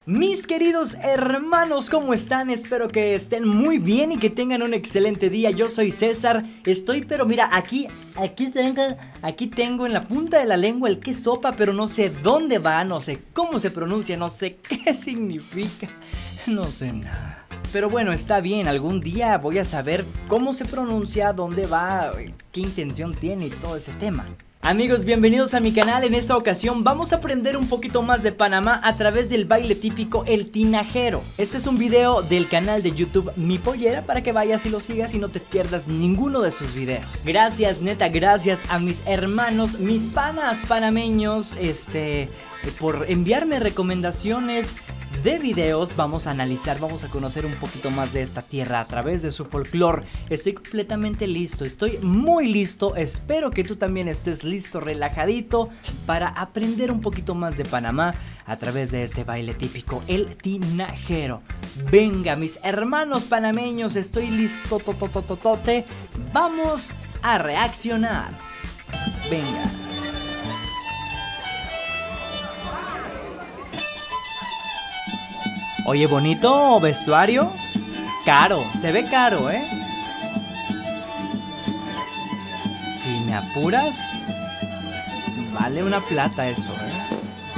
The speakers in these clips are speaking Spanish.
Mis queridos hermanos, ¿cómo están? Espero que estén muy bien y que tengan un excelente día. Yo soy César, pero mira, aquí tengo en la punta de la lengua el qué sopa, pero no sé dónde va, no sé cómo se pronuncia, no sé qué significa, no sé nada. Pero bueno, está bien, algún día voy a saber cómo se pronuncia, dónde va, qué intención tiene y todo ese tema. Amigos, bienvenidos a mi canal. En esta ocasión vamos a aprender un poquito más de Panamá a través del baile típico El Tinajero. Este es un video del canal de YouTube Mi Pollera para que vayas y lo sigas y no te pierdas ninguno de sus videos. Gracias, neta, gracias a mis hermanos, mis panas panameños, por enviarme recomendaciones de videos. Vamos a analizar, vamos a conocer un poquito más de esta tierra a través de su folclore. Estoy completamente listo, estoy muy listo. Espero que tú también estés listo, relajadito, para aprender un poquito más de Panamá a través de este baile típico, El Tinajero. Venga, mis hermanos panameños, estoy listo, totototote. Vamos a reaccionar. Venga. Oye, bonito vestuario. Caro, se ve caro, ¿eh? Si me apuras, vale una plata eso, ¿eh?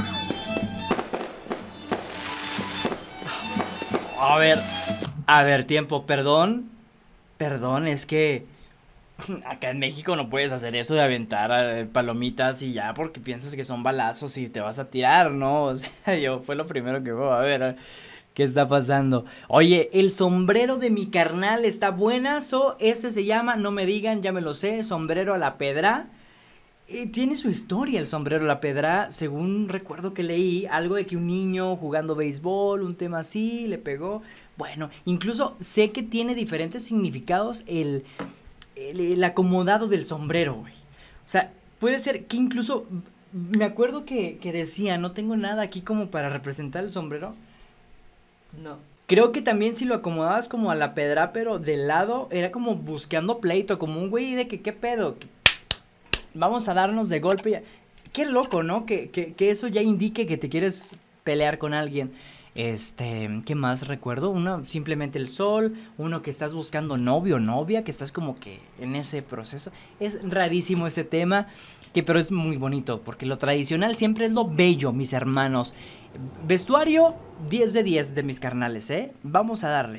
A ver, tiempo, perdón, es que acá en México no puedes hacer eso de aventar palomitas y ya porque piensas que son balazos y te vas a tirar, ¿no? O sea, yo fue lo primero que voy a ver. ¿Qué está pasando? Oye, el sombrero de mi carnal está buenazo. Ese se llama, no me digan, ya me lo sé, sombrero a la pedra. Tiene su historia el sombrero a la pedra. Según recuerdo que leí algo de que un niño jugando béisbol, un tema así, le pegó. Bueno, incluso sé que tiene diferentes significados el acomodado del sombrero, güey. O sea, puede ser que incluso, me acuerdo que decía, no tengo nada aquí como para representar el sombrero. No. Creo que también si lo acomodabas como a la pedra, pero de lado, era como buscando pleito, como un güey de que, ¿qué pedo? Vamos a darnos de golpe. Ya. Qué loco, ¿no? Que eso ya indique que te quieres pelear con alguien. ¿Qué más recuerdo? Uno, simplemente el sol. Uno que estás buscando novio o novia, que estás como que en ese proceso. Es rarísimo ese tema, pero es muy bonito, porque lo tradicional siempre es lo bello, mis hermanos. Vestuario, 10 de 10 de mis carnales, ¿eh? Vamos a darle.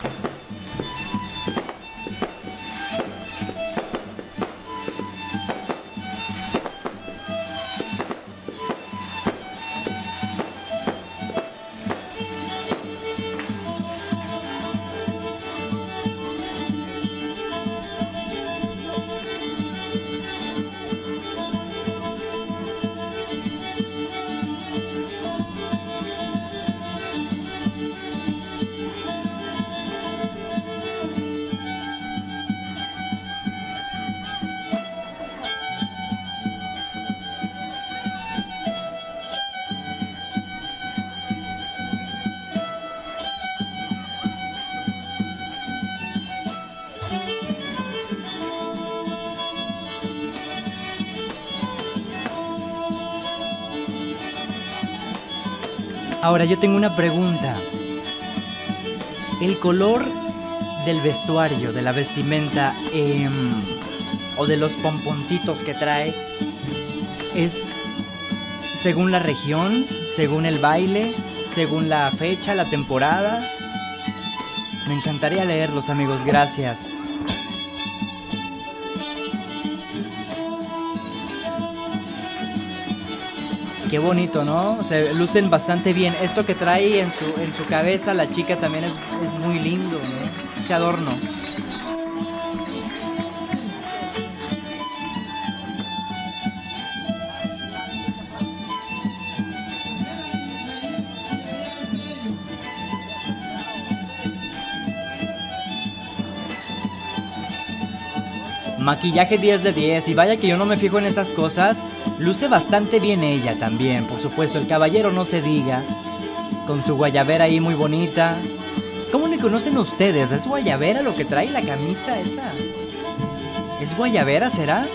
Ahora yo tengo una pregunta. El color del vestuario, de la vestimenta, o de los pomponcitos que trae, ¿es según la región, según el baile, según la fecha, la temporada? Me encantaría leerlos, amigos, gracias. Qué bonito, ¿no? Se lucen bastante bien. Esto que trae en su cabeza la chica también es muy lindo, ¿no? Ese adorno. Maquillaje 10 de 10, y vaya que yo no me fijo en esas cosas. Luce bastante bien ella también, por supuesto. El caballero no se diga, con su guayabera ahí muy bonita. ¿Cómo le conocen ustedes? ¿Es guayabera lo que trae la camisa esa? ¿Es guayabera, será?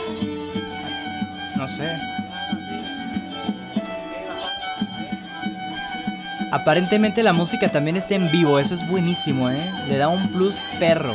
No sé. Aparentemente la música también está en vivo, eso es buenísimo, ¿eh? Le da un plus perro.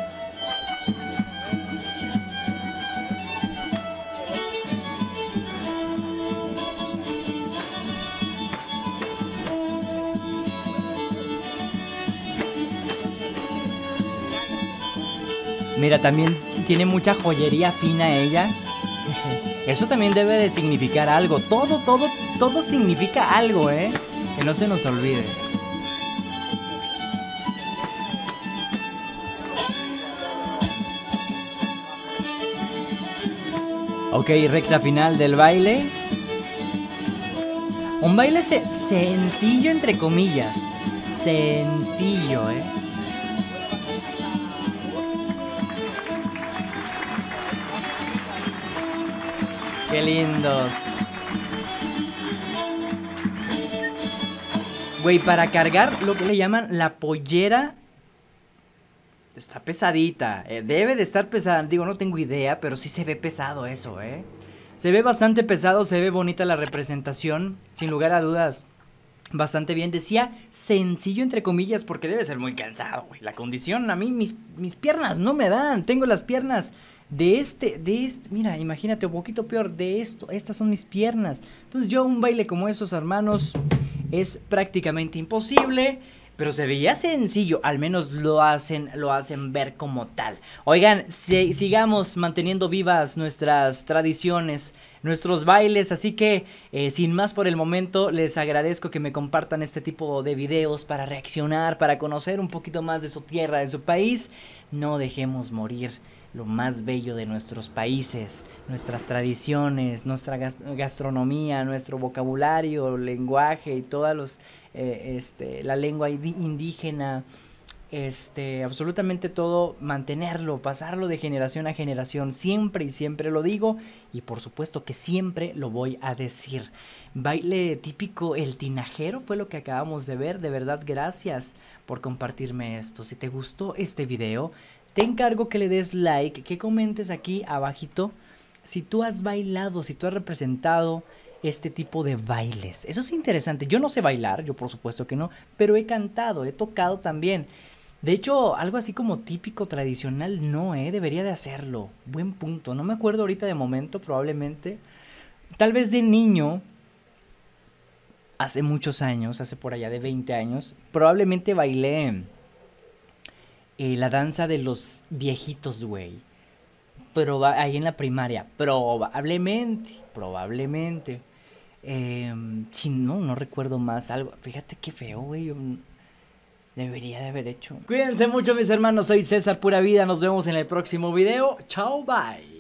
Mira, también tiene mucha joyería fina ella. Eso también debe de significar algo. Todo significa algo, ¿eh? Que no se nos olvide. Ok, recta final del baile. Un baile sencillo entre comillas. Sencillo, ¿eh? Qué lindos. Güey, para cargar lo que le llaman la pollera. Está pesadita. Debe de estar pesada. Digo, no tengo idea, pero sí se ve pesado eso, ¿eh? Se ve bastante pesado, se ve bonita la representación. Sin lugar a dudas, bastante bien. Decía sencillo entre comillas porque debe ser muy cansado, güey. La condición, a mí mis piernas no me dan. Tengo las piernas de este, mira, imagínate, un poquito peor de esto. Estas son mis piernas. Entonces yo un baile como esos, hermanos, es prácticamente imposible. Pero se veía sencillo, al menos lo hacen ver como tal. Oigan, sigamos manteniendo vivas nuestras tradiciones, nuestros bailes, así que sin más por el momento les agradezco que me compartan este tipo de videos para reaccionar, para conocer un poquito más de su tierra, de su país. No dejemos morir lo más bello de nuestros países, nuestras tradiciones, nuestra gastronomía, nuestro vocabulario, lenguaje y todos los... la lengua indígena, absolutamente todo, mantenerlo, pasarlo de generación a generación, siempre y siempre lo digo, y por supuesto que siempre lo voy a decir. Baile típico, el tinajero, fue lo que acabamos de ver. De verdad, gracias por compartirme esto. Si te gustó este video, te encargo que le des like, que comentes aquí abajito si tú has bailado, si tú has representado este tipo de bailes. Eso es interesante. Yo no sé bailar, yo por supuesto que no, pero he cantado, he tocado también. De hecho, algo así como típico, tradicional, no, debería de hacerlo. Buen punto. No me acuerdo ahorita de momento, probablemente. Tal vez de niño, hace muchos años, hace por allá de 20 años, probablemente bailé la danza de los viejitos, güey. Pero ahí en la primaria, probablemente. Si no recuerdo más algo. Fíjate qué feo, güey. Debería de haber hecho. Cuídense mucho, mis hermanos. Soy César Pura Vida. Nos vemos en el próximo video. Chao, bye.